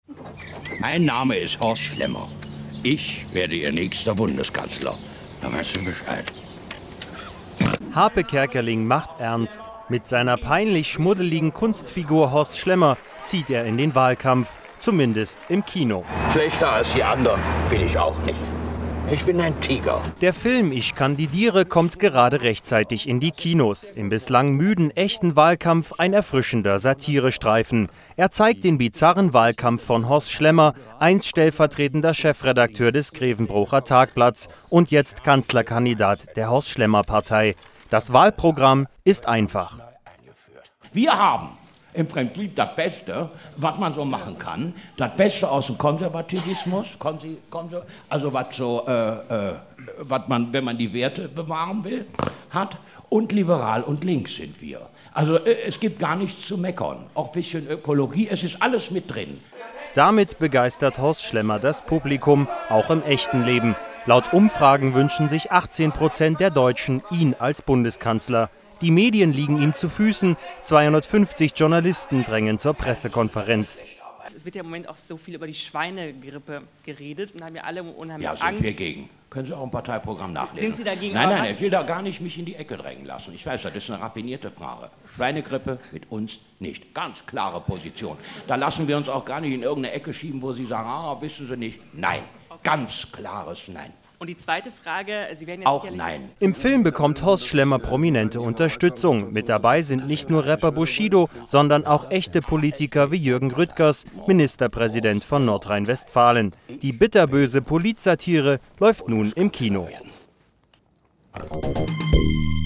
Mein Name ist Horst Schlemmer. Ich werde Ihr nächster Bundeskanzler. Da weißt du Bescheid. Harpe Kerkeling macht ernst. Mit seiner peinlich schmuddeligen Kunstfigur Horst Schlemmer zieht er in den Wahlkampf, zumindest im Kino. Schlechter als die anderen bin ich auch nicht. Ich bin ein Tiger. Der Film Ich kandidiere kommt gerade rechtzeitig in die Kinos. Im bislang müden, echten Wahlkampf ein erfrischender Satirestreifen. Er zeigt den bizarren Wahlkampf von Horst Schlemmer, einst stellvertretender Chefredakteur des Grevenbrocher Tagblatts und jetzt Kanzlerkandidat der Horst-Schlemmer-Partei. Das Wahlprogramm ist einfach. Wir haben im Prinzip das Beste, was man so machen kann, das Beste aus dem Konservativismus, also was so, was man, wenn man die Werte bewahren will, hat. Und liberal und links sind wir. Also es gibt gar nichts zu meckern, auch ein bisschen Ökologie, es ist alles mit drin. Damit begeistert Horst Schlemmer das Publikum, auch im echten Leben. Laut Umfragen wünschen sich 18% der Deutschen ihn als Bundeskanzler. Die Medien liegen ihm zu Füßen, 250 Journalisten drängen zur Pressekonferenz. Es wird ja im Moment auch so viel über die Schweinegrippe geredet und haben ja alle unheimlich Angst. Ja, sind wir gegen. Können Sie auch im Parteiprogramm nachlesen. Sind Sie dagegen? Nein, ich will da gar nicht mich in die Ecke drängen lassen. Ich weiß, das ist eine raffinierte Frage. Schweinegrippe mit uns nicht. Ganz klare Position. Da lassen wir uns auch gar nicht in irgendeine Ecke schieben, wo Sie sagen, wissen Sie nicht. Nein, ganz klares Nein. Und die zweite Frage, Sie werden jetzt auch nein. Im Film bekommt Horst Schlemmer prominente Unterstützung. Mit dabei sind nicht nur Rapper Bushido, sondern auch echte Politiker wie Jürgen Rüttgers, Ministerpräsident von Nordrhein-Westfalen. Die bitterböse Politsatire läuft nun im Kino.